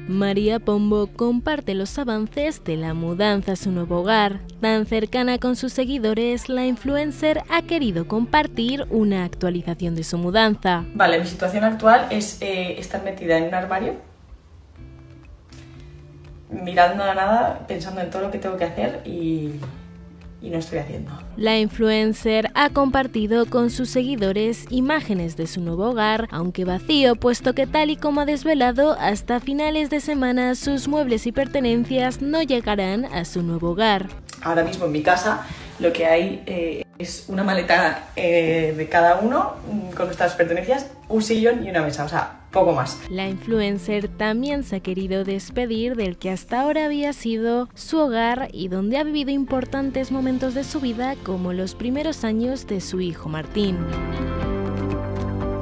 María Pombo comparte los avances de la mudanza a su nuevo hogar. Tan cercana con sus seguidores, la influencer ha querido compartir una actualización de su mudanza. Vale, mi situación actual es estar metida en un armario, mirando a nada, pensando en todo lo que tengo que hacer y no estoy haciendo. La influencer ha compartido con sus seguidores imágenes de su nuevo hogar, aunque vacío, puesto que tal y como ha desvelado, hasta finales de semana sus muebles y pertenencias no llegarán a su nuevo hogar. Ahora mismo en mi casa lo que hay es una maleta de cada uno con nuestras pertenencias, un sillón y una mesa, o sea, poco más. La influencer también se ha querido despedir del que hasta ahora había sido su hogar y donde ha vivido importantes momentos de su vida, como los primeros años de su hijo Martín.